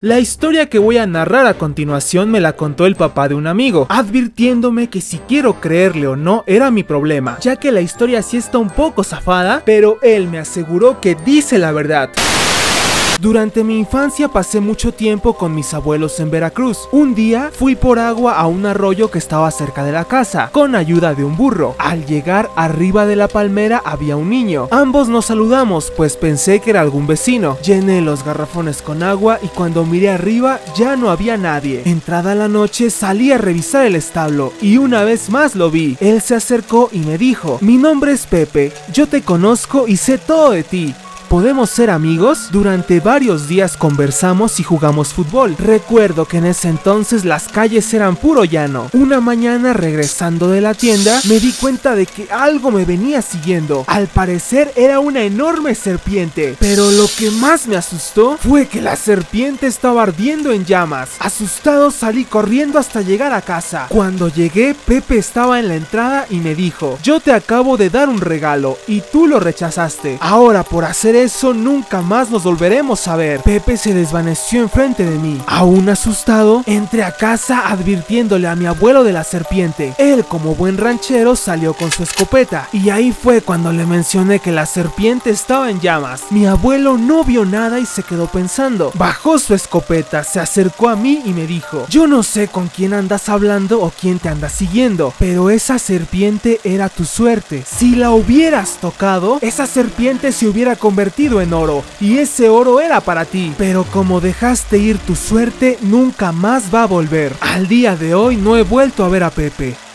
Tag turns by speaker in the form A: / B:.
A: La historia que voy a narrar a continuación me la contó el papá de un amigo, advirtiéndome que si quiero creerle o no era mi problema, ya que la historia sí está un poco zafada, pero él me aseguró que dice la verdad. Durante mi infancia pasé mucho tiempo con mis abuelos en Veracruz. Un día fui por agua a un arroyo que estaba cerca de la casa, con ayuda de un burro. Al llegar arriba de la palmera había un niño. Ambos nos saludamos, pues pensé que era algún vecino. Llené los garrafones con agua y cuando miré arriba ya no había nadie. Entrada la noche salí a revisar el establo y una vez más lo vi. Él se acercó y me dijo: "Mi nombre es Pepe, yo te conozco y sé todo de ti. ¿Podemos ser amigos?". Durante varios días conversamos y jugamos fútbol. Recuerdo que en ese entonces las calles eran puro llano. Una mañana regresando de la tienda me di cuenta de que algo me venía siguiendo. Al parecer era una enorme serpiente, pero lo que más me asustó fue que la serpiente estaba ardiendo en llamas. Asustado salí corriendo hasta llegar a casa. Cuando llegué, Pepe estaba en la entrada y me dijo: "Yo te acabo de dar un regalo y tú lo rechazaste. Ahora por hacer eso nunca más nos volveremos a ver". Pepe se desvaneció enfrente de mí. Aún asustado, entré a casa advirtiéndole a mi abuelo de la serpiente. Él, como buen ranchero, salió con su escopeta y ahí fue cuando le mencioné que la serpiente estaba en llamas. Mi abuelo no vio nada y se quedó pensando. Bajó su escopeta, se acercó a mí y me dijo: "Yo no sé con quién andas hablando o quién te anda siguiendo, pero esa serpiente era tu suerte. Si la hubieras tocado, esa serpiente se hubiera convertido en oro y ese oro era para ti, pero como dejaste ir tu suerte, nunca más va a volver". Al día de hoy no he vuelto a ver a Pepe.